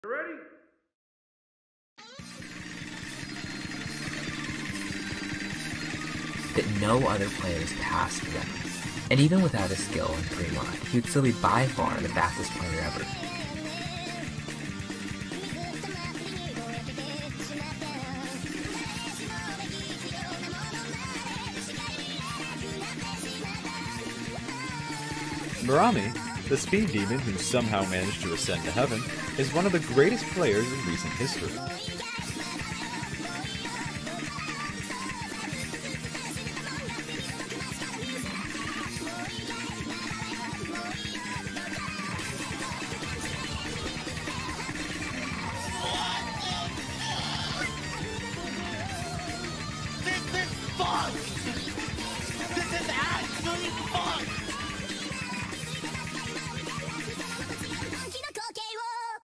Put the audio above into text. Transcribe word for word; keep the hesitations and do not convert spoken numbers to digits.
You ready? That no other players passed them. And even without his skill in pre-mod, he would still be by far the fastest player ever. Barami, the speed demon who somehow managed to ascend to heaven, is one of the greatest players in recent history.